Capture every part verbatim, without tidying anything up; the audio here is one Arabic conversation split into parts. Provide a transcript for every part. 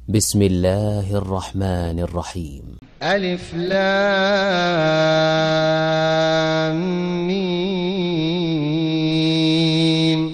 بسم الله الرحمن الرحيم. ألف لام ميم.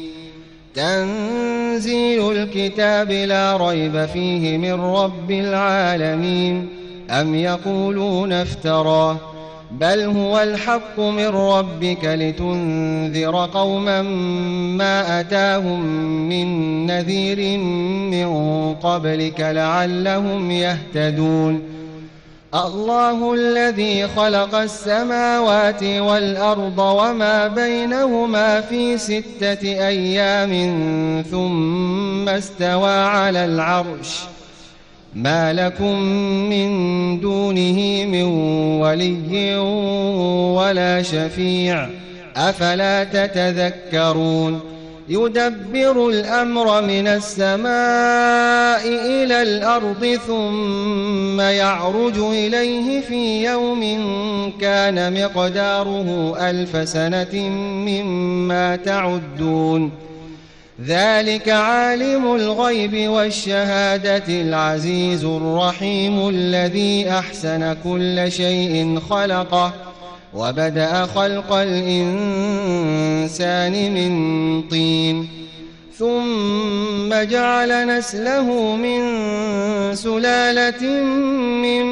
تنزيل الكتاب لا ريب فيه من رب العالمين. أم يقولون افتراه بل هو الحق من ربك لتنذر قوما ما أتاهم من نذير من قبلك لعلهم يهتدون. الله الذي خلق السماوات والأرض وما بينهما في ستة أيام ثم استوى على العرش ما لكم من دونه من ولي ولا شفيع أفلا تتذكرون. يدبر الأمر من السماء إلى الأرض ثم يعرج إليه في يوم كان مقداره ألف سنة مما تعدون. ذلك عالم الغيب والشهادة العزيز الرحيم الذي أحسن كل شيء خلقه وبدأ خلق الإنسان من طين ثم جعل نسله من سلالة من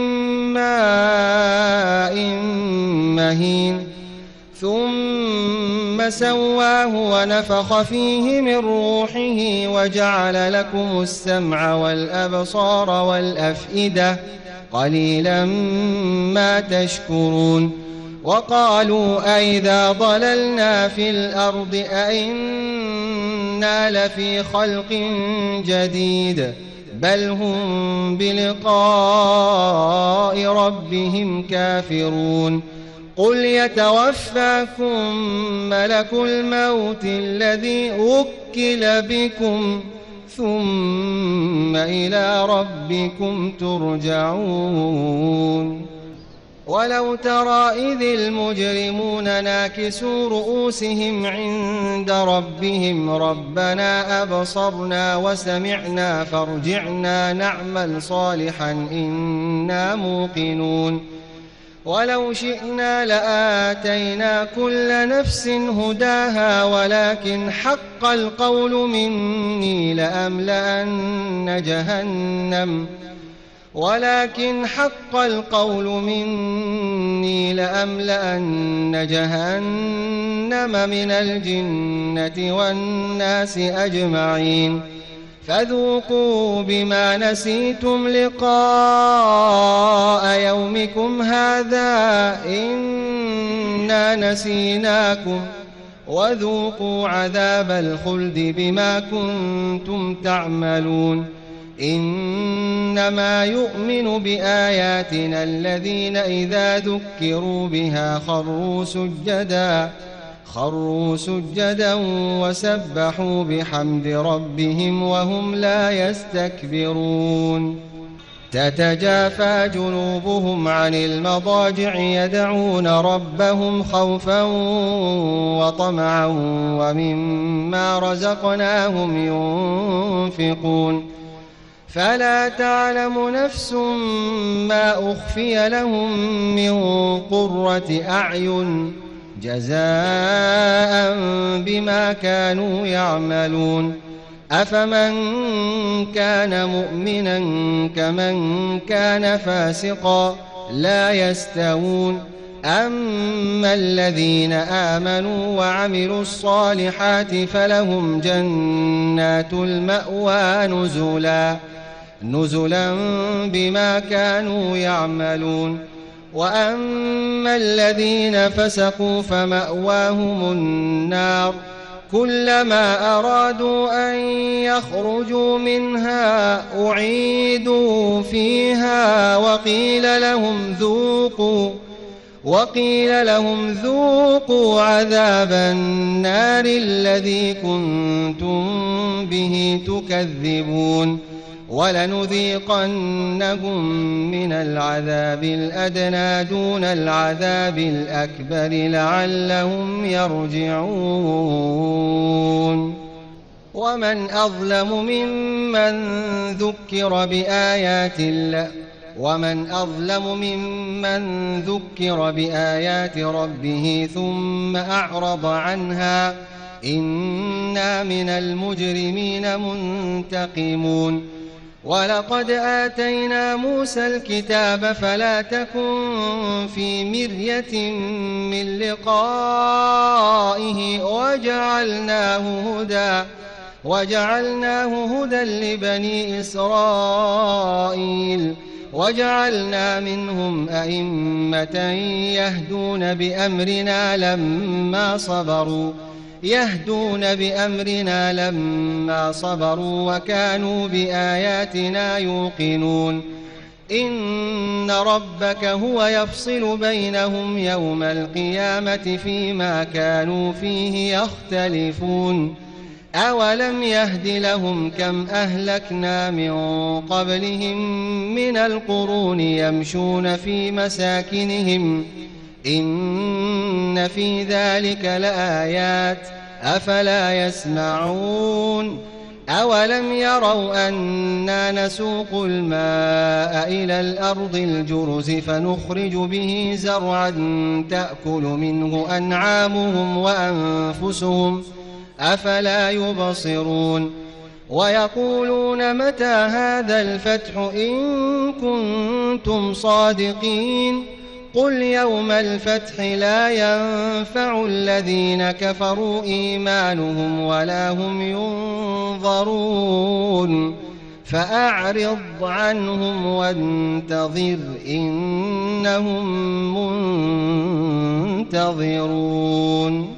ماء مهين ثم سواه ونفخ فيه من روحه وجعل لكم السمع والأبصار والأفئدة قليلا ما تشكرون. وقالوا أئذا ضللنا في الأرض أئنا لفي خلق جديد بل هم بلقاء ربهم كافرون. قل يتوفاكم ملك الموت الذي وكل بكم ثم إلى ربكم ترجعون. ولو ترى إذ المجرمون ناكسوا رؤوسهم عند ربهم ربنا أبصرنا وسمعنا فارجعنا نعمل صالحا إنا موقنون. ولو شئنا لآتينا كل نفس هداها ولكن حق القول مني لأملأن جهنم ولكن حق القول مني لأملأن جهنم من الجنة والناس أجمعين. فذوقوا بما نسيتم لقاء يومكم هذا إنا نسيناكم وذوقوا عذاب الخلد بما كنتم تعملون. إنما يؤمن بآياتنا الذين إذا ذكروا بها خروا سجدا خروا سجدا وسبحوا بحمد ربهم وهم لا يستكبرون. تتجافى جنوبهم عن المضاجع يدعون ربهم خوفا وطمعا ومما رزقناهم ينفقون. فلا تعلم نفس ما أخفي لهم من قرة أعين جزاء بما كانوا يعملون. أفمن كان مؤمنا كمن كان فاسقا لا يستوون. أما الذين آمنوا وعملوا الصالحات فلهم جنات المأوى نزلا نزلا بما كانوا يعملون. وأما الذين فسقوا فمأواهم النار كلما أرادوا أن يخرجوا منها أعيدوا فيها وقيل لهم ذوقوا وقيل لهم ذوقوا عذاب النار الذي كنتم به تكذبون. ولنذيقنهم من العذاب الأدنى دون العذاب الأكبر لعلهم يرجعون. ومن أظلم ممن ذكر بآيات الله ومن أظلم ممن ذكر بآيات ربه ثم أعرض عنها إنا من المجرمين منتقمون ولقد آتينا موسى الكتاب فلا تكن في مرية من لقائه وجعلناه هدى وجعلناه هدى لبني إسرائيل وجعلنا منهم أئمة يهدون بأمرنا لما صبروا يهدون بأمرنا لما صبروا وكانوا بآياتنا يوقنون إن ربك هو يفصل بينهم يوم القيامة فيما كانوا فيه يختلفون أولم يهد لهم كم أهلكنا من قبلهم من القرون يمشون في مساكنهم إن في ذلك لآيات أفلا يسمعون أولم يروا أنا نسوق الماء إلى الأرض الجرز فنخرج به زرعا تأكل منه أنعامهم وأنفسهم أفلا يبصرون ويقولون متى هذا الفتح إن كنتم صادقين قل يوم الفتح لا ينفع الذين كفروا إيمانهم ولا هم ينظرون فأعرض عنهم وانتظر إنهم منتظرون.